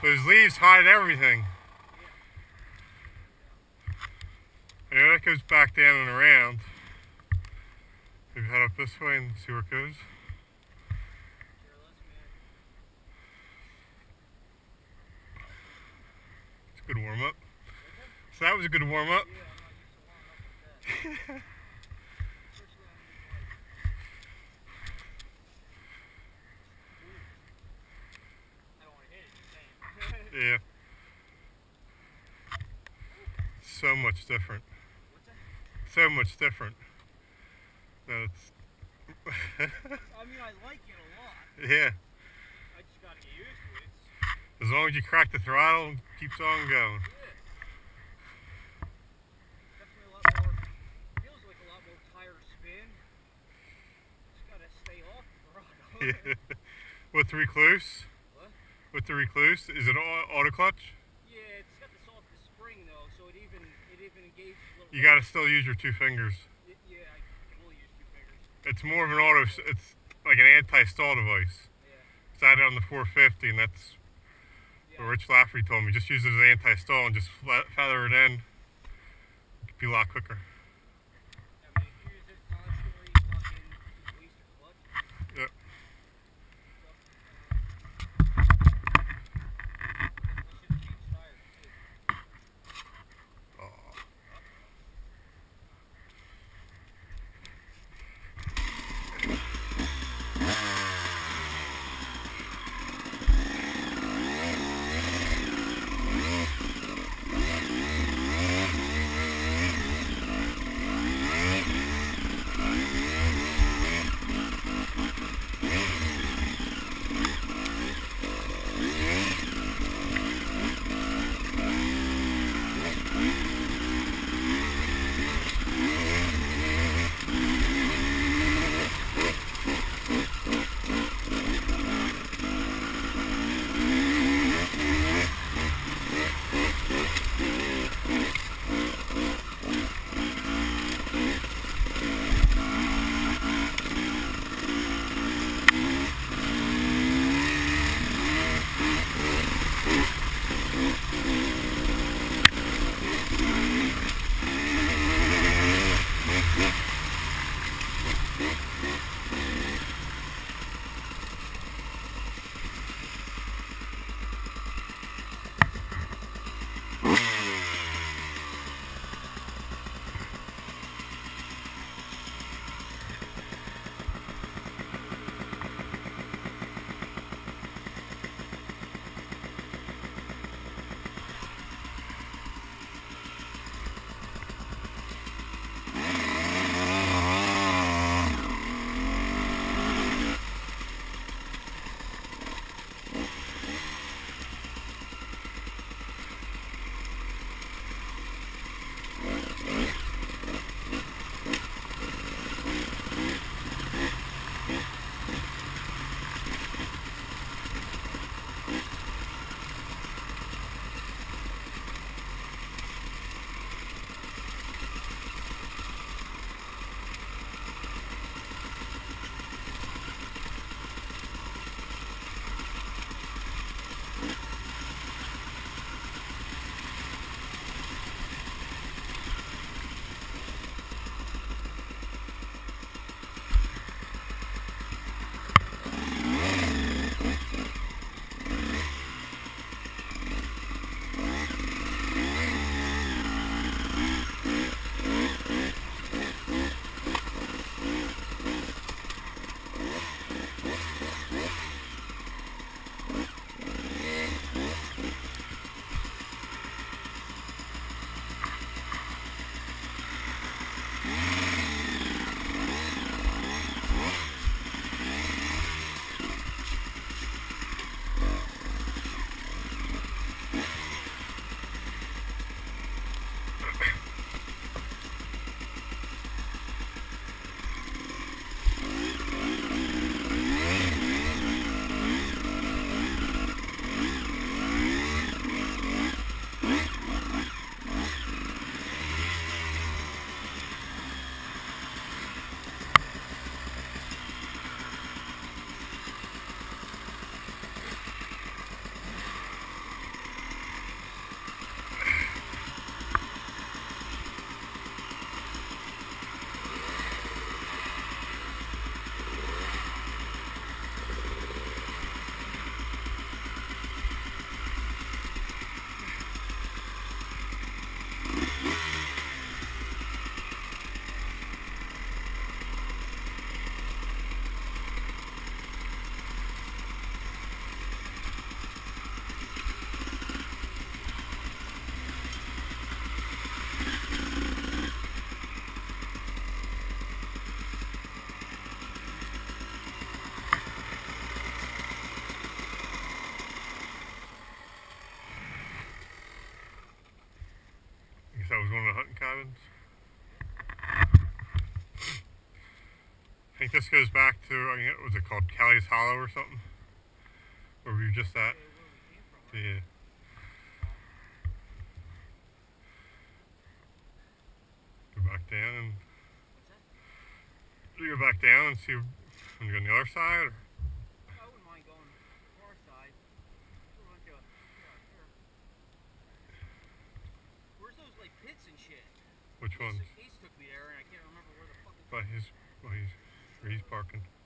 Those leaves hide everything. Yeah, that goes back down and around. Maybe head up this way and see where it goes. It's a good warm up. So that was a good warm up. Yeah. So much different. So much different. No, it's I mean, I like it a lot. yeah. I just gotta get used to it. As long as you crack the throttle, it keeps on going. Definitely a lot more, feels like a lot more tire spin. Just gotta stay off the throttle. Yeah. With the Recluse? What? With the Recluse, is it auto clutch? Yeah, it's got the softest spring though, so it even engages a little. You gotta still use your 2 fingers. Yeah, I can only use 2 fingers. It's more of an auto, it's like an anti-stall device. Yeah. It's added on the 450, and that's what Rich Lafferty told me. Just use it as an anti-stall and just feather it in. It'd be a lot quicker. I mean, if you use it constantly, you fucking waste your clutch. Yep. this goes back to, was it called Kelly's Hollow or something? Where we were just at? Where we came from, right? Yeah. Go back down and What's that? you go back down and see when you go on the other side? Or? I wouldn't mind going far side. We'll run to here. Where's those like pits and shit? Which one? Ace took me there and I can't remember where the fuck it's By his, where he's parking.